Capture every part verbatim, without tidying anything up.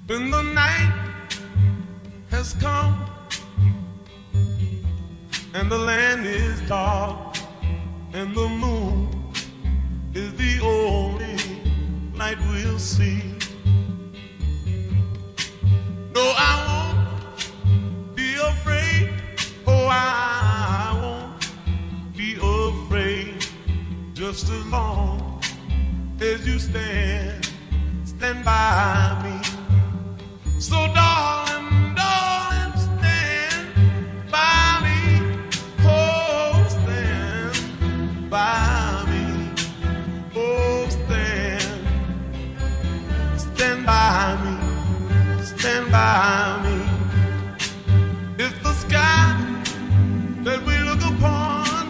When the night has come and the land is dark and the moon is the only light we'll see. No, I won't be afraid. Oh, I won't be afraid. Just as long as you stand, stand by me. So darling, darling, stand by me. Oh, stand by me. Oh, stand, stand by me. Stand by me. If the sky that we look upon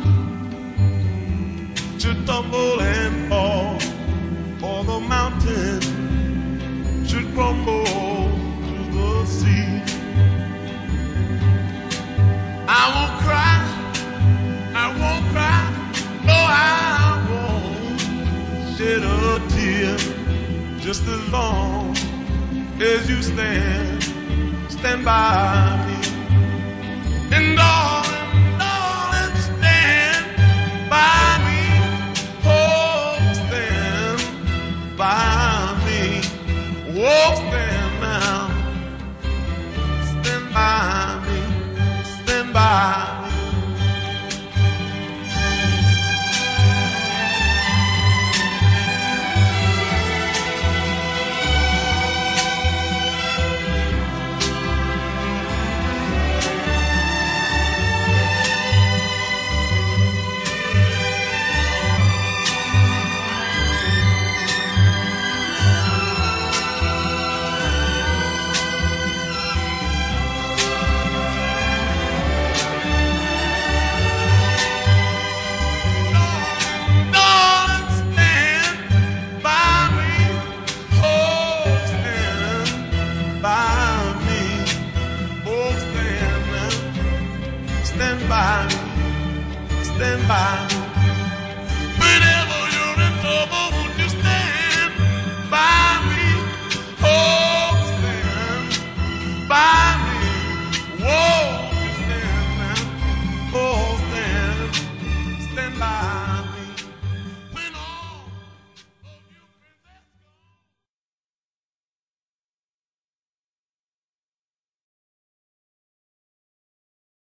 should tumble and fall, or the mountain should crumble to the sea, I won't cry, I won't cry, no, I won't shed a tear. Just as long as you stand, stand by me. And darling, darling, stand by me. Oh, stand by me. Oh, stand now. Stand by me. Stand by me. Stand by me, stand by me. Whenever you're in trouble,